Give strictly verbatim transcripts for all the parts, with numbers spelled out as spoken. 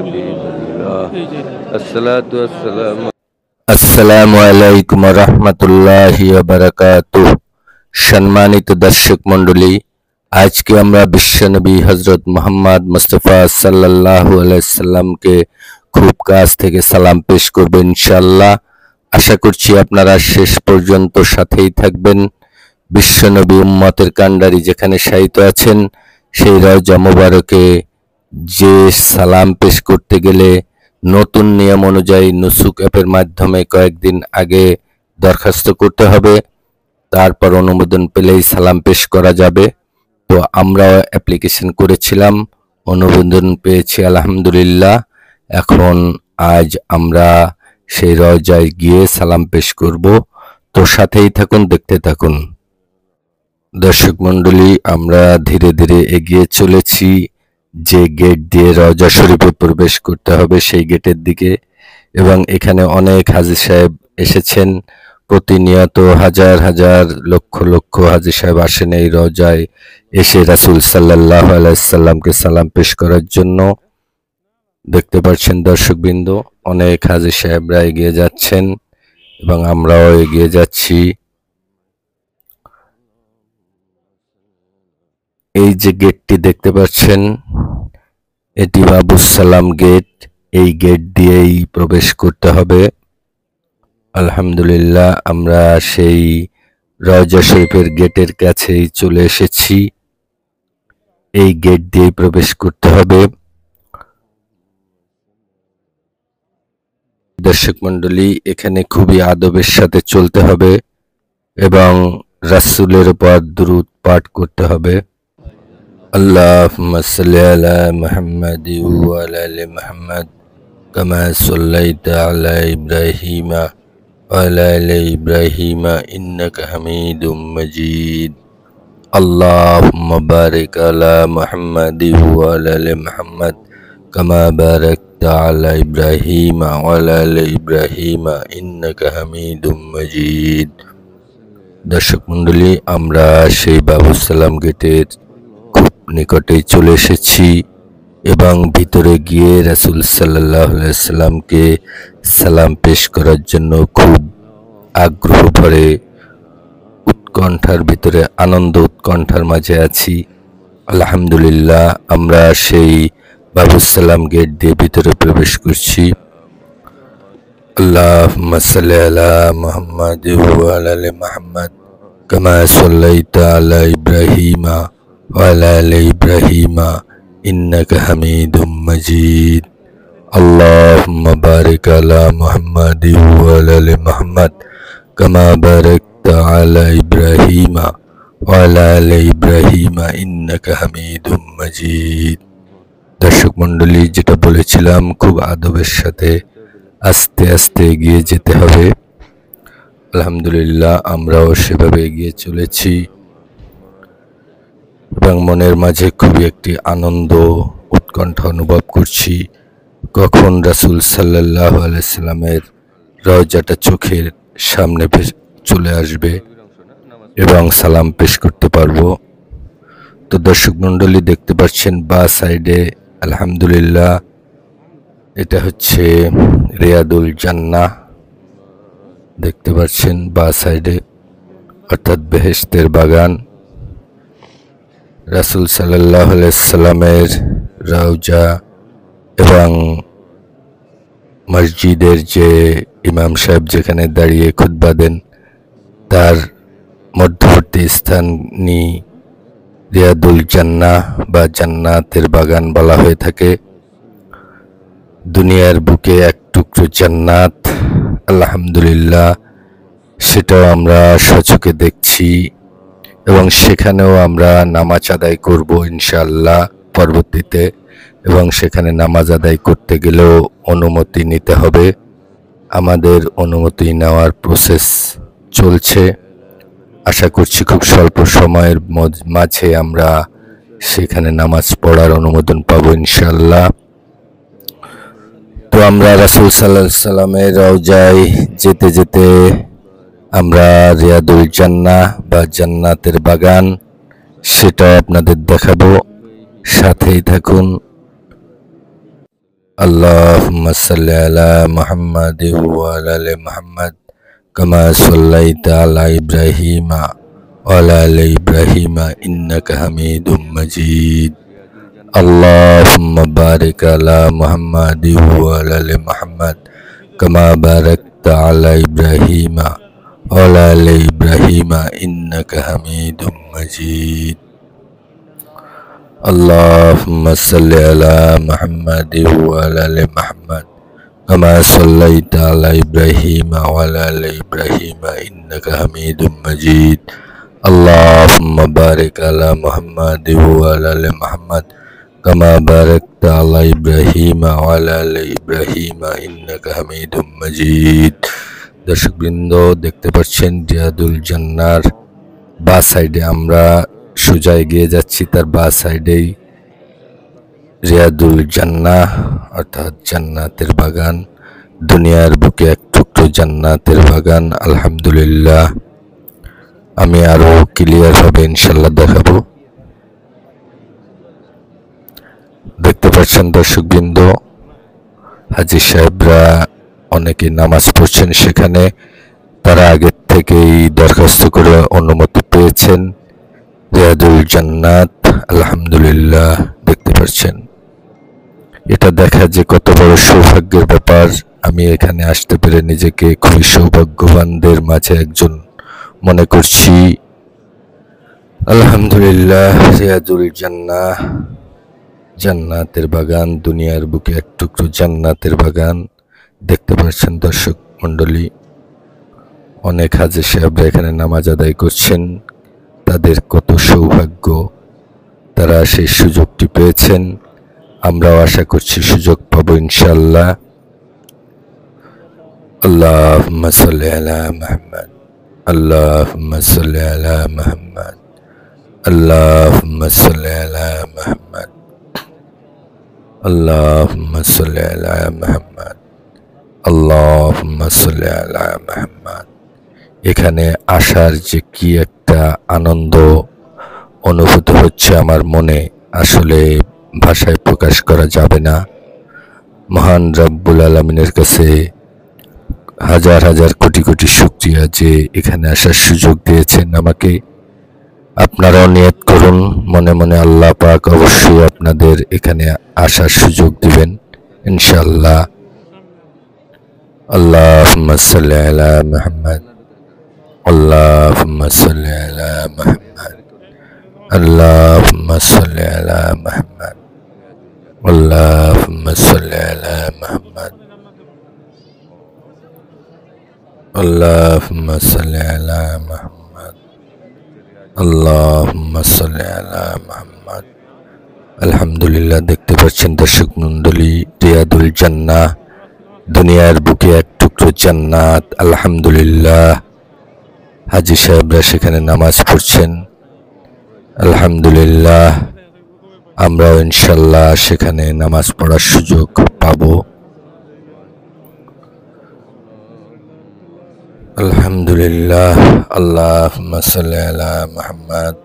আসসালামু আলাইকুম ওয়া রাহমাতুল্লাহি ওয়া বারাকাতুহু। সম্মানিত দর্শক মণ্ডলী, আজকে আমরা বিশ্বনবী হযরত মুহাম্মদ মুস্তাফা সাল্লাল্লাহু আলাইহি সাল্লামকে খুব কাছ থেকে সালাম পেশ করব ইনশাআল্লাহ। আশা করছি আপনারা শেষ পর্যন্ত সাথেই থাকবেন। বিশ্বনবী উম্মতের কান্ডারি যেখানে শায়িত আছেন, সেই রওজা মোবারকে যে সালাম পেশ করতে গেলে নতুন নিয়ম অনুযায়ী নুসুক অ্যাপের মাধ্যমে কয়েকদিন আগে দরখাস্ত করতে হবে, তারপর অনুমোদন পেলেই সালাম পেশ করা যাবে। তো আমরাও অ্যাপ্লিকেশন করেছিলাম, অনুমোদন পেয়েছি আলহামদুলিল্লাহ। এখন আজ আমরা সেই রওজায় গিয়ে সালাম পেশ করব। তো সাথেই থাকুন, দেখতে থাকুন। দর্শক মণ্ডলী, আমরা ধীরে ধীরে এগিয়ে চলেছি যে গেট দিয়ে রওজা শরীফে প্রবেশ করতে হবে সেই গেটের দিকে, এবং এখানে অনেক হাজী সাহেব এসেছেন। প্রতিনিয়ত হাজার হাজার লক্ষ লক্ষ হাজী সাহেব আসেন এই রওজায় এসে রাসূল সাল্লাল্লাহু আলাইহি সাল্লামকে সালাম পেশ করার জন্য। দেখতে পাচ্ছেন দর্শকবৃন্দ, অনেক হাজী সাহেবরা এগিয়ে যাচ্ছেন এবং আমরাও এগিয়ে যাচ্ছি। এই যে গেটটি দেখতে পাচ্ছেন, এটি বাবুস সালাম গেট। এই গেট দিয়েই প্রবেশ করতে হবে। আলহামদুলিল্লাহ, আমরা সেই রওজা শরীফের গেটের কাছেই চলে এসেছি। এই গেট দিয়েই প্রবেশ করতে হবে। দর্শক মণ্ডলী, এখানে খুবই আদবের সাথে চলতে হবে এবং রাসূলের উপর দুরূদ পাঠ করতে হবে। আল্লাহুম্মা সাল্লি আলা মুহাম্মাদ ওয়া আলা আলি মুহাম্মাদ কামা সাল্লাইতা আলা ইব্রাহিম ওয়া আলা আলি ইব্রাহিম ইন্নাকা হামিদুম মাজিদ। আল্লাহুম্মা বারিক আলা মুহাম্মাদ ওয়া আলা আলি মুহাম্মাদ কামা বারাকতা আলা ইব্রাহিম ওয়া আলা আলি ইব্রাহিম ইন্নাকা হামিদুম মাজিদ। দর্শক মণ্ডলী, আমরা সেই বাবুস সালাম গেটের খুব নিকটেই চলে এসেছি এবং ভিতরে গিয়ে রাসূল সাল্লাল্লাহু আলাইহি সাল্লামকে সালাম পেশ করার জন্য খুব আগ্রহ ভরে উৎকণ্ঠার ভিতরে, আনন্দ উৎকণ্ঠার মাঝে আছি। আলহামদুলিল্লাহ, আমরা সেই বাবুস সালাম গেট দিয়ে ভিতরে প্রবেশ করছি। আল্লাহুম্মা সাল্লি আলা মুহাম্মাদ ওয়া আলা আলি মুহাম্মাদ কামা সাল্লাইতা আলা ইব্রাহিম ওয়া আলা আলি ইব্রাহিম ইন্নাকা হামিদুম মাজিদ। আল্লাহুম্মা বারিক আলা মুহাম্মাদ ওয়া আলা আলি মুহাম্মাদ কামা বারাকতা আলা ইব্রাহিম ওয়া আলা আলি ইব্রাহিম ইন্নাকা হামিদুম মাজিদ। দর্শক মণ্ডলী, যেটা বলেছিলাম, খুব আদবের সাথে আস্তে আস্তে এগিয়ে যেতে হবে। আলহামদুলিল্লাহ, আমরাও সেভাবে এগিয়ে চলেছি এবং মনের মাঝে খুবই একটি আনন্দ উৎকণ্ঠা অনুভব করছি। কখন রাসূল সাল্লাল্লাহু আলাইহি সাল্লামের রওজাটা চোখের সামনে চলে আসবে এবং সালাম পেশ করতে পারবো। তো দর্শক মণ্ডলী, দেখতে পাচ্ছেন বা সাইডে আলহামদুলিল্লাহ এটা হচ্ছে রিয়াদুল জান্নাহ। দেখতে পাচ্ছেন বা সাইডে, অর্থাৎ বেহেশতের বাগান। রাসূল সাল্লাল্লাহু আলাইহি সাল্লামের রওজা এবং মসজিদের যে ইমাম সাহেব যেখানে দাঁড়িয়ে খুতবা দেন, তার মধ্যবর্তী স্থানই রিয়াদুল জান্নাহ বা জান্নাতের বাগান বলা হয়ে থাকে। দুনিয়ার বুকে এক টুকরো জান্নাত, আলহামদুলিল্লাহ, সেটাও আমরা সচক্ষে দেখছি এবং সেখানেও আমরা নামাজ আদায় করব ইনশাআল্লাহ পরবর্তীতে। এবং সেখানে নামাজ আদায় করতে গেলেও অনুমতি নিতে হবে। আমাদের অনুমতি নেওয়ার প্রসেস চলছে। আশা করছি খুব স্বল্প সময়ের মাঝে আমরা সেখানে নামাজ পড়ার অনুমোদন পাবো ইনশাআল্লাহ। তো আমরা রাসূল সাল্লাল্লাহু আলাইহি সাল্লামের রওজায় যেতে যেতে আমরা রিয়াদুল জান্নাহ বা জান্নাতের বাগান সেটা আপনাদের দেখাবো, সাথেই থাকুন। اللهم صل على محمد وعلى آل محمد كما صليت على إبراهيم وعلى آل إبراهيم إنك حميد مجيد اللهم بارك على محمد وعلى آل محمد كما باركت على إبراهيم وعلى آل إبراهيم إنك حميد مجيد اللهم صل على محمد وعلى آل محمد كما صليت على إبراهيم وعلى آل إبراهيم إنك حميد مجيد اللهم بارك على محمد وعلى آل محمد كما باركت على إبراهيم وعلى آل إبراهيم إنك حميد مجيد দর্শকবৃন্দ দেখতে পাচ্ছেন রিয়াদুল জান্নার বা সাইডে আমরা সোজা এগিয়ে যাচ্ছি, তার বা সাইডেই রিয়াদুল জান্নাহ অর্থাৎ জান্নাতের বাগান, দুনিয়ার বুকে এক টুকরো জান্নাতের বাগান। আলহামদুলিল্লাহ, আমি আরো ক্লিয়ার ভাবে ইনশাল্লাহ দেখাবো। দেখতে পাচ্ছেন দর্শকবৃন্দ, হাজী সাহেবরা অনেকে নামাজ পড়ছেন সেখানে, তারা আগের থেকেই দরখাস্ত করে অনুমতি পেয়েছেন রিয়াদুল জান্নাত। আলহামদুলিল্লাহ, দেখতে পাচ্ছেন, এটা দেখা যে কত বড় সৌভাগ্যের ব্যাপার। আমি এখানে আসতে পেরে নিজেকে খুবই সৌভাগ্যবানদের মাঝে একজন মনে করছি। আলহামদুলিল্লাহ, রিয়াদুল জান্নাহ জান্নাতের বাগান, দুনিয়ার বুকে এক টুকরো জান্নাতের বাগান। দেখতে পাচ্ছেন দর্শক মণ্ডলী, অনেক হাজী সাহেবরা এখানে নামাজ আদায় করছেন। তাদের কত সৌভাগ্য, তারা সেই সুযোগটি পেয়েছেন। আমরাও আশা করছি সুযোগ পাবো ইনশাআল্লাহ। আল্লাহুম্মা সাল্লি আলা মুহাম্মদ, আল্লাহুম্মা সাল্লি আলা মুহাম্মদ, আল্লাহুম্মা সাল্লি আলা মুহাম্মদ, আল্লাহুম্মা সাল্লি আলা মুহাম্মদ, আল্লাহুম্মা সাল্লি আলা মুহাম্মদ। এখানে আসার যে কি একটা আনন্দ অনুভূত হচ্ছে আমার মনে, আসলে ভাষায় প্রকাশ করা যাবে না। মহান রব্বুল আলামিনের কাছে হাজার হাজার কোটি কোটি শুকরিয়া যে এখানে আসার সুযোগ দিয়েছেন আমাকে। আপনারাও নিয়ত করুন মনে মনে, আল্লাহ পাক অবশ্যই আপনাদের এখানে আসার সুযোগ দিবেন ইনশাআল্লাহ। আল্লাহুম্মা সাল্লি আলা মুহাম্মদ, আল্লাহুম্মা সাল্লি আলা মুহাম্মদ, আল্লাহুম্মা সাল্লি আলা মুহাম্মদ, আল্লাহুম্মা সাল্লি আলা মুহাম্মদ, আল্লাহুম্মা সাল্লি আলা মুহাম্মদ, আল্লাহুম্মা সাল্লি আলা মুহাম্মদ। আলহামদুলিল্লাহ, দেখতে পাচ্ছেন দর্শক মণ্ডলী, রিয়াদুল জান্নাহ, দুনিয়ার বুকে এক টুকরো জান্নাত। আলহামদুলিল্লাহ, হাজী সাহেবরা সেখানে নামাজ পড়ছেন। আলহামদুলিল্লাহ, আমরাও ইনশাল্লাহ সেখানে নামাজ পড়ার সুযোগ পাব। আলহামদুলিল্লাহ, আল্লাহুম্মা সাল্লি আলা মুহাম্মদ,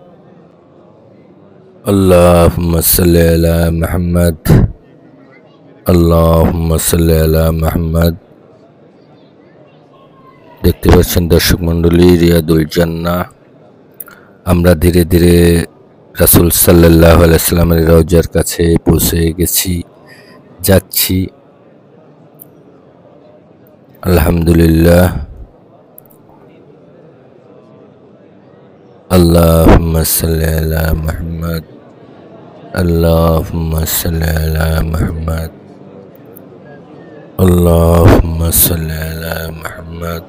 আল্লাহুম্মা সাল্লি আলা মুহাম্মদ, আল্লাহুম্মা সাল্লি আলা মুহাম্মদ। দেখতে পাচ্ছেন দর্শক মণ্ডলী, রিয়াদুল জান্নাহ। আমরা ধীরে ধীরে রাসূল সাল্লাল্লাহু আলাইহি সাল্লামের রওজার কাছে পৌঁছে গেছি, যাচ্ছি। আলহামদুলিল্লাহ, আল্লাহুম্মা সাল্লি আলা মুহাম্মদ, আল্লাহুম্মা সাল্লি আলা মুহাম্মদ, আল্লাহুম্মা সাল্লি আলা মুহাম্মদ,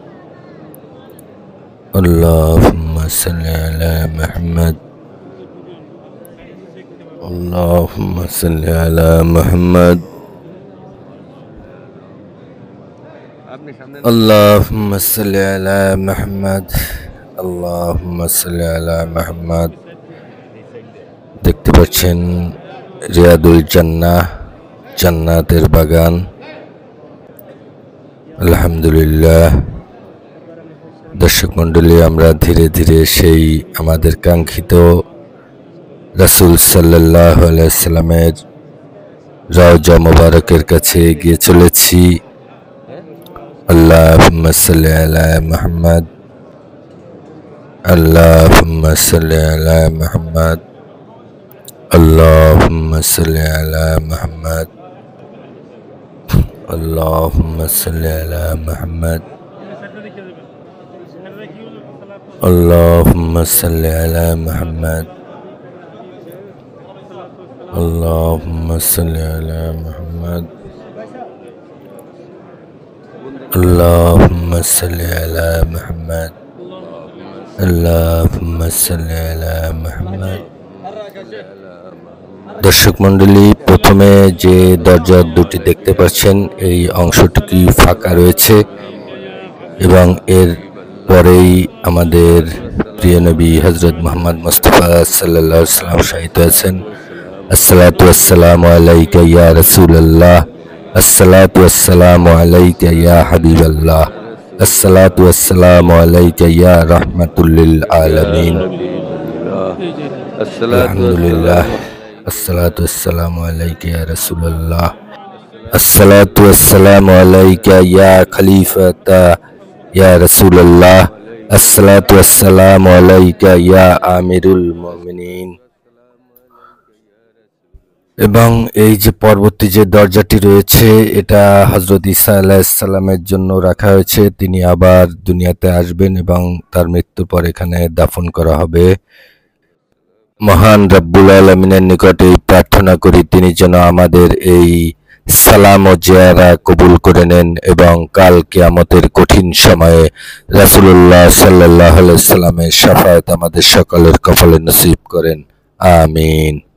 আল্লাহুম্মা সাল্লি আলা মুহাম্মদ, আল্লাহুম্মা সাল্লি আলা মুহাম্মদ, আল্লাহুম্মা সাল্লি আলা মুহাম্মদ, আল্লাহুম্মা সাল্লি আলা মুহাম্মদ। দেখতে পাচ্ছেন রিয়াদুল জান্নাহ, জান্নাতের বাগান। আলহামদুলিল্লাহ, দর্শক মণ্ডলী, আমরা ধীরে ধীরে সেই আমাদের কাঙ্ক্ষিত রাসূল সাল্লাল্লাহু আলাইহি সাল্লামের রওজা মুবারকের কাছে এগিয়ে চলেছি। আল্লাহুম্মা সাল্লি আলা মুহাম্মাদ, আল্লাহুম্মা সাল্লি আলা মুহাম্মাদ, আল্লাহুম্মা সাল্লি আলা মুহাম্মাদ, আল্লাহুম্মা সাল্লি আলা মুহাম্মাদ, আল্লাহুম্মা সাল্লি আলা মুহাম্মাদ, আল্লাহুম্মা সাল্লি আলা মুহাম্মাদ, আল্লাহুম্মা সাল্লি আলা মুহাম্মাদ, আল্লাহুম্মা সাল্লি আলা মুহাম্মাদ। দর্শক মণ্ডলী, প্রথমে যে দরজা দুটি দেখতে পাচ্ছেন এই অংশটুকু ফাঁকা রয়েছে এবং এর পরেই আমাদের প্রিয় নবী হযরত মুহাম্মদ মুস্তাফা সাল্লাল্লাহু আলাইহি ওয়াসাল্লাম শায়িত আছেন। আসসালাতু ওয়াসসালামু আলাইকা ইয়া রাসূলুল্লাহ, আসসালাতু ওয়াসসালামু আলাইকা ইয়া হাবিবাল্লাহ, আসসালাতু ওয়াসসালামু আলাইকা ইয়া রাহমাতুল লিল আলামিন। আলহামদুলিল্লাহ, আসসালাতু ওয়াসসালামু আলাইকা ইয়া রাসূলুল্লাহ, আসসালাতু ওয়াসসালামু আলাইকা ইয়া খলিফাতা ইয়া রাসূলুল্লাহ, আসসালাতু ওয়াসসালামু আলাইকা ইয়া আমিরুল মুমিনিন। এবং এই যে পরবর্তী যে দরজাটি রয়েছে এটা হযরত ঈসা আলাইহিস সালামের জন্য রাখা হয়েছে। তিনি আবার দুনিয়াতে আসবেন এবং তার মৃত্যুর পর এখানে দাফন করা হবে। মহান রব্বুল আলামিনের নিকটে প্রার্থনা করি তিনি যেন আমাদের এই সালাম ও জিয়ারা কবুল করে নেন এবং কাল কিয়ামতের কঠিন সময়ে রাসূলুল্লাহ সাল্লাল্লাহু আলাইহি ওয়াসাল্লামের শাফায়াত আমাদের সকলের কপালে নসিব করেন। আমিন।